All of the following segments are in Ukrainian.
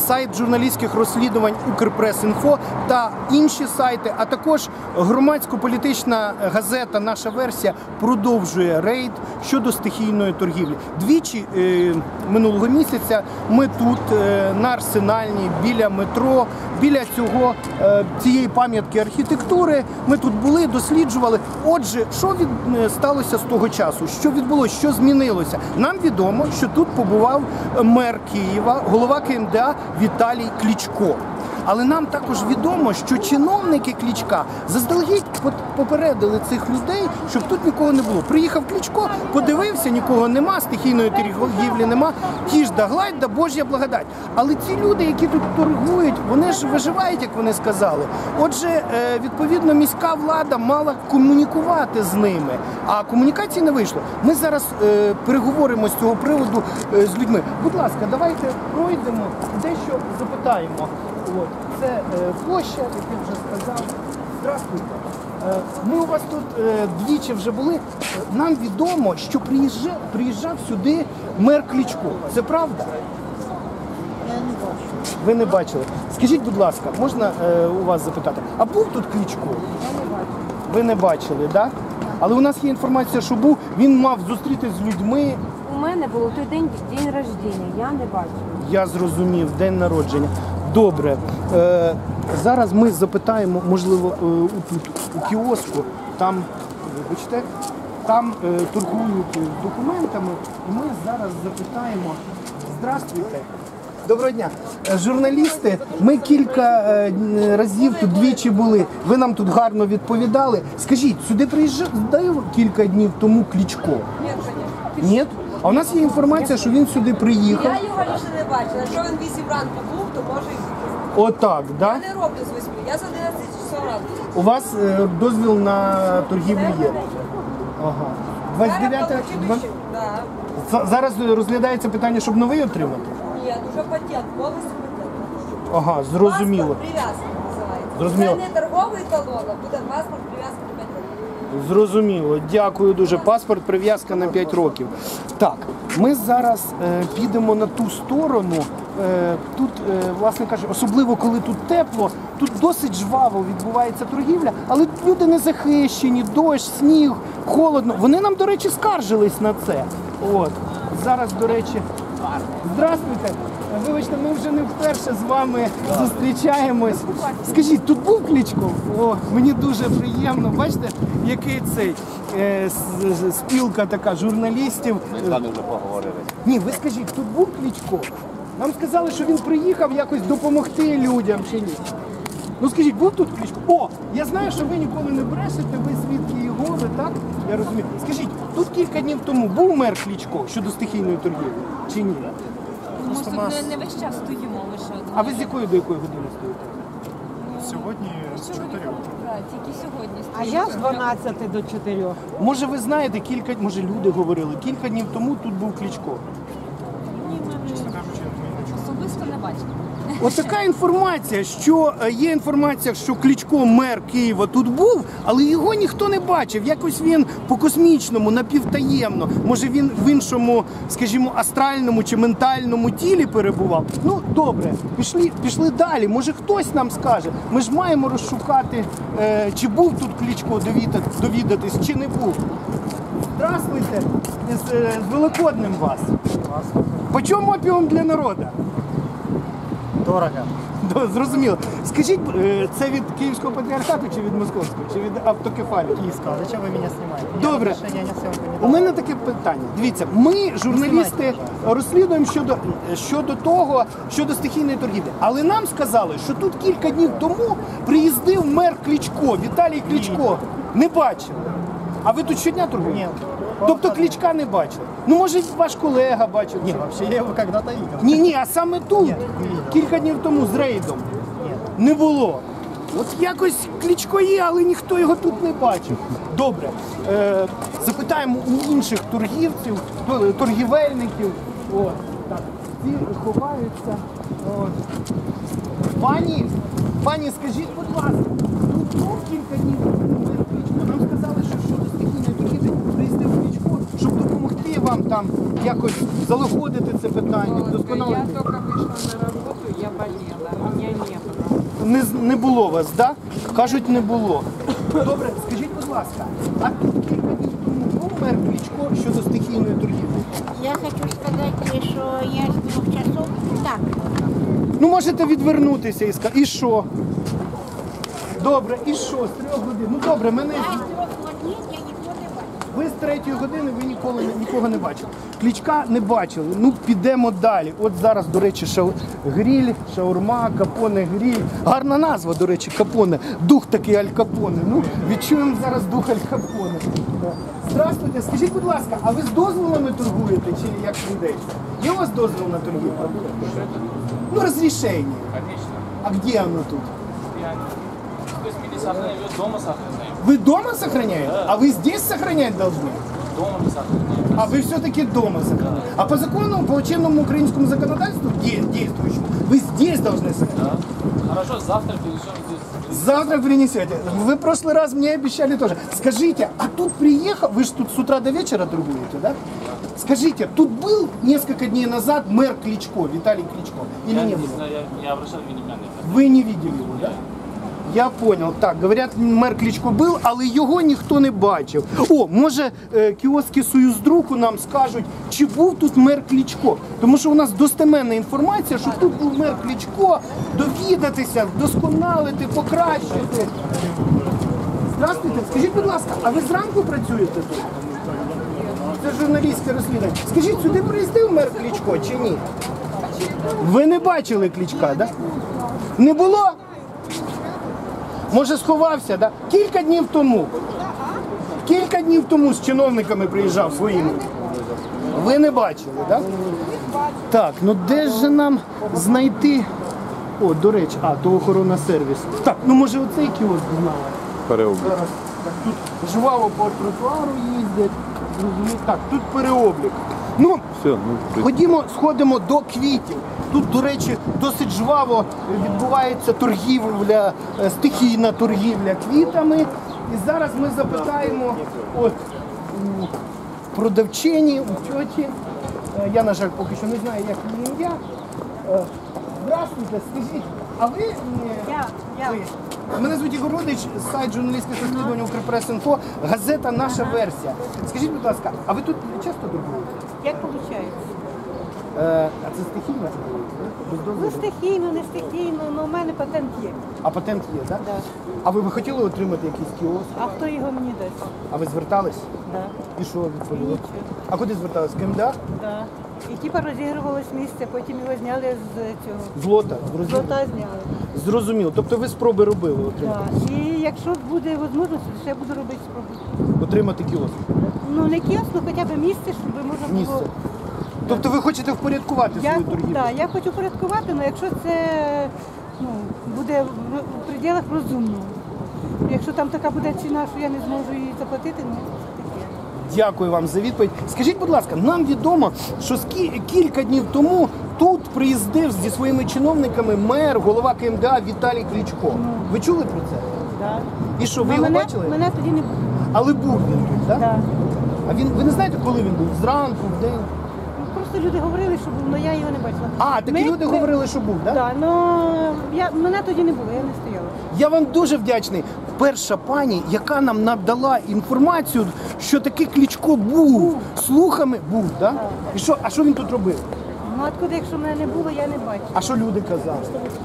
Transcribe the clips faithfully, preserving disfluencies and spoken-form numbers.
сайт журналістських розслідувань «Укрпрес.Інфо» та інші сайти, а також громадсько-політична газета «Наша версія» продовжує рейд щодо стихійної торгівлі. Двічі е, минулого місяця ми тут е, на Арсенальній, біля метро, біля цього, е, цієї пам'ятки архітектури, ми тут були, досліджували. Отже, що від, е, сталося з того часу? Що відбулося? Що змінилося? Нам відомо, що тут побував мер Києва, голова Ка Ем Де А Віталій Кличко. Але нам також відомо, що чиновники Кличка заздалегідь попередили цих людей, щоб тут нікого не було. Приїхав Кличко, подивився, нікого нема, стихійної торгівлі нема, тіж да гладь, да Божя благодать. Але ці люди, які тут торгують, вони ж виживають, як вони сказали. Отже, відповідно, міська влада мала комунікувати з ними, а комунікації не вийшло. Ми зараз переговоримо з цього приводу з людьми. Будь ласка, давайте пройдемо, дещо запитаємо. От. Це е, площа, як я вже сказав. Здравствуйте. Е, ми у вас тут е, двічі вже були. Нам відомо, що приїжджав, приїжджав сюди мер Кличко. Це правда? Я не бачу. Ви не бачили. Скажіть, будь ласка, можна е, у вас запитати, а був тут Кличко? Я не бачу. Ви не бачили, так? Да? Але у нас є інформація, що був, він мав зустрітися з людьми. У мене було той день, день рождення, я не бачу. Я зрозумів, день народження. Добре. Е, зараз ми запитаємо, можливо, е, тут у кіоску, там, вибачте, там е, торгують документами, і ми зараз запитаємо. Здравствуйте. Доброго дня. Е, журналісти, ми кілька е, разів тут двічі були, ви нам тут гарно відповідали. Скажіть, сюди приїжджав кілька днів тому Кличко? Ні, звісно. Ні? А у нас є інформація, що він сюди приїхав. Я його лише не бачила. Якщо він вісім ранку був, то може і бути. Отак, так? Да? Я не роблю з восьми, я з одинадцяти часов ранку. У вас е, дозвіл на торгівлю є? Ага. двадцять дев'яте... Да. Зараз розглядається питання, щоб новий отримати? Ні, дуже патент, повністю патент. Ага, зрозуміло. Паспорт прив'язки називається. Зрозуміло. Це не торговий талон, а буде паспорт прив'язки на п'ять років. Зрозуміло. Дякую дуже. Паспорт, прив'язка на п'ять років. Так, ми зараз е, підемо на ту сторону. Е, тут, е, власне кажучи, особливо коли тут тепло, тут досить жваво відбувається торгівля, але люди не захищені, дощ, сніг, холодно. Вони нам, до речі, скаржились на це. От. Зараз, до речі, здравствуйте. Вибачте, ми вже не вперше з вами зустрічаємось. Скажіть, тут був Кличко? О, мені дуже приємно. Бачите, який цей е, спілка така журналістів. Ми з вами вже поговорили. Ні, ви скажіть, тут був Кличко? Нам сказали, що він приїхав якось допомогти людям чи ні? Ну скажіть, був тут Кличко? О, я знаю, що ви ніколи не брешете, ви свідки Єгови, так? Я розумію. Скажіть, тут кілька днів тому був мер Кличко щодо стихійної торгівлі чи ні? Ми тут не, не весь час стоїмо лише. А ви з якої до якої години стоїте? Сьогодні з чотирьох. Так, тільки сьогодні А я з дванадцяти до чотирьох. Може ви знаєте, кілька, може люди говорили, кілька днів тому тут був Кличко. Ні, ми Чесно кажучи, ми не чули. особисто не бачимо. Ось така інформація, що е, є інформація, що Кличко, мер Києва, тут був, але його ніхто не бачив. Якось він по-космічному, напівтаємно. Може він в іншому, скажімо, астральному чи ментальному тілі перебував. Ну, добре, пішли, пішли далі. Може хтось нам скаже. Ми ж маємо розшукати, е, чи був тут Кличко, довідати, довідатись, чи не був. Здравствуйте, з, е, з Великоднем вас. По чому опіум для народу? Дорого. Да, зрозуміло. Скажіть, е, це від Київського патріархату чи від Московського, чи від автокефалії? Київського. Зачем ви мене знімаєте? Добре. Я отношения не всем У мене таке питання. Дивіться, ми, журналісти, розслідуємо щодо, щодо того, щодо стихійної торгівлі. Але нам сказали, що тут кілька днів тому приїздив мер Кличко, Віталій Кличко. Не бачили. А ви тут щодня торгуєте? Ні. Тобто Кличка не бачили? Ну, може, ваш колега бачив? Не, вообще я его когда-то видел. Ні, ні, а саме тут, Ні, не видел. кілька днів тому з рейдом. Нет. Не було. От якось Кличко є, але ніхто його тут не бачив. Добре. Е, запитаємо у інших торгівців, тор- торгівельників. От, так, ці ховаються. От. Пані, пані, скажіть, будь ласка, тут був кілька днів тому мер Кличко. Нам сказали, що щодо стихійної торгівлі приїздив Кличко, щоб допомогти вам там якось залагодити це питання, Я вдосконалити. только вышла на работу, я не, з- не було вас, да? Кажуть, не було. Добре, скажіть, будь ласка, а тут кілька днів тому був мер Кличко щодо стихійної торгівлі? Я хочу сказать, что я с двух часов так. Ну, можете відвернутися і сказати, і що? Добре, і що? З трьох годин. Ну добре, мене. А с трех вот нет, я никого не бачу. Ви з третьої години ви ніколи не- нікого не бачили. Кличка не бачили. Ну підемо далі. От зараз, до речі, шау... гріль, шаурма, капоне, гріль. Гарна назва, до речі, капоне. Дух такий Аль Капоне. Ну, відчуємо зараз дух Аль Капоне. Да. Здравствуйте, скажіть, будь ласка, а ви з дозволами торгуєте чи як людей? Є у вас дозвіл на торгівлю? Ну, розрішення. А где оно тут? То есть мы не сохраняем, ее дома сохраняем. Вы дома сохраняете? А вы здесь сохранять должны? Дома не сохраняем. А вы все-таки дома сохраняете. А по закону, по чинному украинскому законодательству, де- действующему, вы здесь должны сохранять. Да. Хорошо, завтра перенесем здесь. Завтра принесете. Вы в прошлый раз мне обещали тоже. Скажите, а тут приехал, вы же тут с утра до вечера торгуете, да? Скажите, тут был несколько дней назад мэр Кличко, Виталий Кличко, или Я не не было? знаю, я не обращал внимания. Ви не видели його, да? Я понял. Так, говорять, мер Кличко був, але його ніхто не бачив. О, може, е, кіоски Союздруку нам скажуть, чи був тут мер Кличко. Тому що у нас достеменна інформація, що тут був мер Кличко, довідатися, вдосконалити, покращити. Здравствуйте, скажіть, будь ласка, а ви зранку працюєте тут? Це журналістське розслідування. Скажіть, сюди приїздив мер Кличко чи ні? Ви не бачили Кличка, так? Да? Не було? Може сховався, да? Кілька днів тому. Кілька днів тому з чиновниками приїжджав своїми. Ви не бачили, так? Да? Так, ну де ж нам знайти. О, до речі, а, то охорона сервіс. Так, ну може оцей кіоск знала. Переоблік. Зараз так, тут жваво по тротуару їздять. Зрозуміло. Так, тут переоблік. Ну, Все, ну, при- ходімо, сходимо до квітів. Тут, до речі, досить жваво відбувається торгівля, е, стихійна торгівля квітами. І зараз ми запитаємо от у продавчині, у тьоті. Е, Я, на жаль, поки що не знаю, як її ім'я. Е, Здравствуйте, скажіть, а ви... е, Я, я. ви? Мене звуть Ігор Родич, сайт журналістських розслідувань «Укрпрес.Інфо», газета «Наша версія». Скажіть, будь ласка, а ви тут часто торгуєте? Як виходить? Е, А це стихійно? Без Ну, дозволу? стихійно, не стихійно, але у мене патент є. А патент є, так? Да. А ви б хотіли отримати якийсь кіоск? А хто його мені дасть? А ви звертались? Да. І що відповіли? Нічого. А куди звертались? КМДА? Да. І типа розігрувалось місце, потім його зняли з цього. Злота? Зрозуміло. Злота зняли. Зрозуміло. Тобто ви спроби робили отримати, Да. І якщо буде можливість, ще буду робити спробу. отримати кіоск? Ну не кіоск, ну хоча б місце, щоб можна було. Місце. Тобто ви хочете впорядкувати Я, свою торгівлю? да, я хочу порядкувати, але якщо це ну, буде в, в пределах розумного. Якщо там така буде ціна, що я не зможу її заплатити, ну таке. Дякую вам за відповідь. Скажіть, будь ласка, нам відомо, що скі- кілька днів тому тут приїздив зі своїми чиновниками мер, голова КМДА Віталій Кличко. Ви чули про це? Да. І що, ви Ну, його мене, бачили? мене тоді не було. Але був він тут, так? Да. А він, ви не знаєте, коли він був? Зранку, вдень? Ну, просто люди говорили, що був, але я його не бачила. А, такі Ми- люди ми- говорили, що був, так? Да, но я, мене тоді не було, я не стояла. Я вам дуже вдячний. Перша пані, яка нам надала інформацію, що такий Кличко був. Слухами був, так? Да? І що, а що він тут робив? Ну откуди, якщо мене не було, я не бачила. А що люди казали?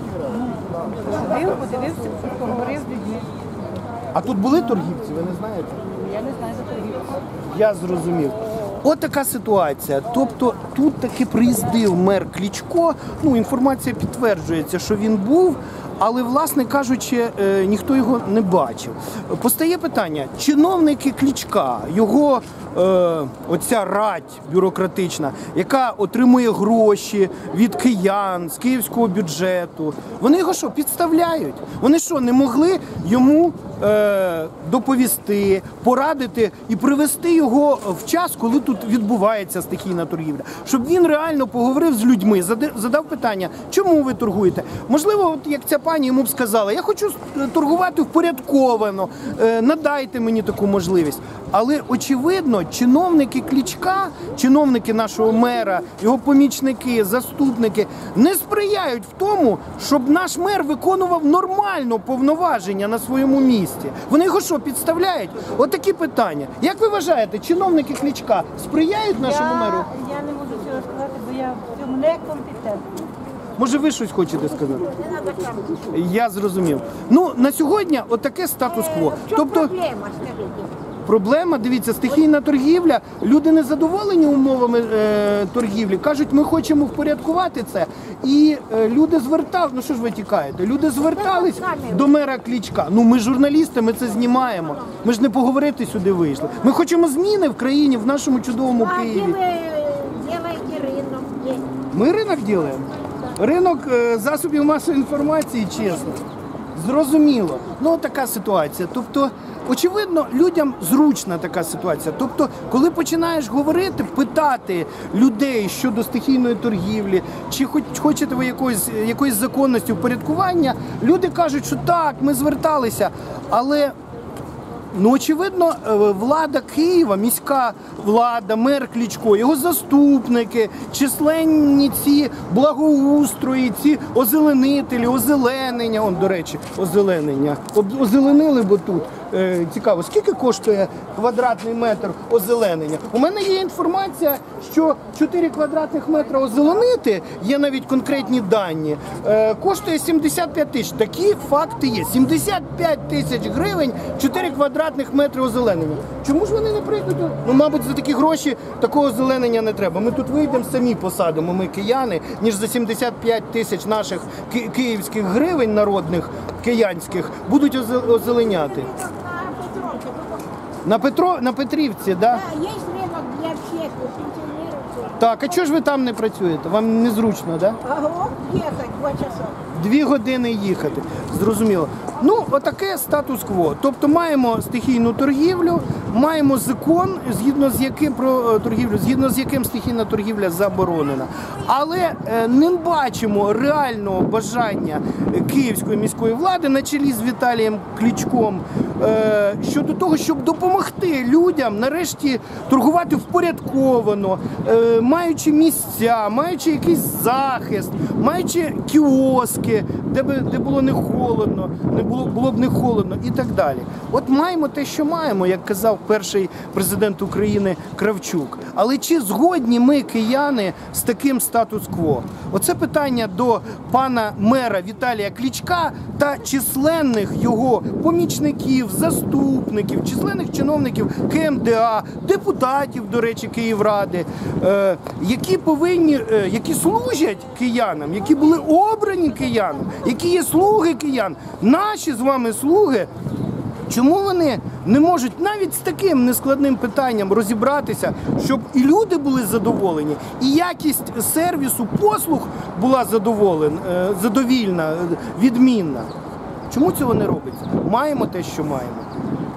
Ходив, подивився, поговорив з людьми. А тут були торгівці, ви не знаєте? Я не знаю, за торгівцю. Я зрозумів. От така ситуація. Тобто тут таки приїздив мер Кличко. Ну, інформація підтверджується, що він був, але, власне кажучи, е, ніхто його не бачив. Постає питання: чиновники Кличка, його е, оця рать бюрократична, яка отримує гроші від киян з київського бюджету, вони його що, підставляють? Вони що, не могли йому е, доповісти, порадити і привести його в час, коли тут відбувається стихійна торгівля? Щоб він реально поговорив з людьми, зади- задав питання, чому ви торгуєте? Можливо, от як ця пані йому б сказала, я хочу торгувати впорядковано, е, надайте мені таку можливість. Але, очевидно, чиновники Кличка, чиновники нашого мера, його помічники, заступники не сприяють в тому, щоб наш мер виконував нормально повноваження на своєму місці. Вони його що, підставляють? От такі питання. Як ви вважаєте, чиновники Кличка сприяють нашому меру? Я, я не можу цього сказати, бо я в цьому некомпетентна. Може, ви щось хочете сказати? Я зрозумів. Ну, на сьогодні отаке статус-кво. Тобто, Проблема, скажіть. проблема, дивіться, стихійна торгівля, люди не задоволені умовами е, торгівлі, кажуть, ми хочемо впорядкувати це. І е, люди звертали, ну що ж ви тікаєте, люди звертались до мера Кличка. Ну ми журналісти, ми це знімаємо. Ми ж не поговорити сюди вийшли. Ми хочемо зміни в країні, в нашому чудовому А где Києві. вы делаете рынок? Где? Ми ринок робимо. Ринок е, засобів масової інформації, чесно. Зрозуміло. Ну, така ситуація. Тобто, очевидно, людям зручна така ситуація. Тобто, коли починаєш говорити, питати людей щодо стихійної торгівлі, чи хоч хочете ви якоїсь, якоїсь законності впорядкування, люди кажуть, що так, ми зверталися, але ну, очевидно, влада Києва, міська влада, мер Кличко, його заступники, численні ці благоустрої, ці озеленителі, озеленення, он, до речі, озеленення, Об- озеленили бо тут. Е, цікаво, скільки коштує квадратний метр озеленення? У мене є інформація, що чотири квадратних метра озеленити, є навіть конкретні дані, е, коштує сімдесят п'ять тисяч. Такі факти є. сімдесят п'ять тисяч гривень, чотири квадратних метри озеленення. Чому ж вони не прийдуть? Ну, мабуть, за такі гроші такого озеленення не треба. Ми тут вийдемо, самі посадимо, ми кияни, ніж за сімдесят п'ять тисяч наших ки- київських гривень народних, киянських, будуть озе- озеленяти. На Петровке. На Петро, на Петрівці, да? Да, есть рынок для всех, для пенсионеров. Так, а чого ж ви там не працюєте? Вам незручно, да? А вот ехать два часа. Дві години їхати. Зрозуміло. Ну, отаке статус-кво. Тобто маємо стихійну торгівлю, маємо закон, згідно з яким про е, торгівлю, згідно з яким стихійна торгівля заборонена. Але е, не бачимо реального бажання київської міської влади на чолі з Віталієм Кличком е, щодо того, щоб допомогти людям нарешті торгувати впорядковано, е, маючи місця, маючи якийсь захист, маючи кіоски, де би де було не холодно, не було було б не холодно і так далі. От маємо те, що маємо, як казав перший президент України Кравчук. Але чи згодні ми, кияни, з таким статус-кво? Оце питання до пана мера Віталія Кличка та численних його помічників, заступників, численних чиновників КМДА, депутатів, до речі, Київради, е, які повинні, е, які служать киянам, які були обрані киянам, які є слуги киян. Наші з вами слуги, чому вони не можуть навіть з таким нескладним питанням розібратися, щоб і люди були задоволені, і якість сервісу, послуг була задоволена, е, задовільна, е, відмінна? Чому цього не робиться? Маємо те, що маємо.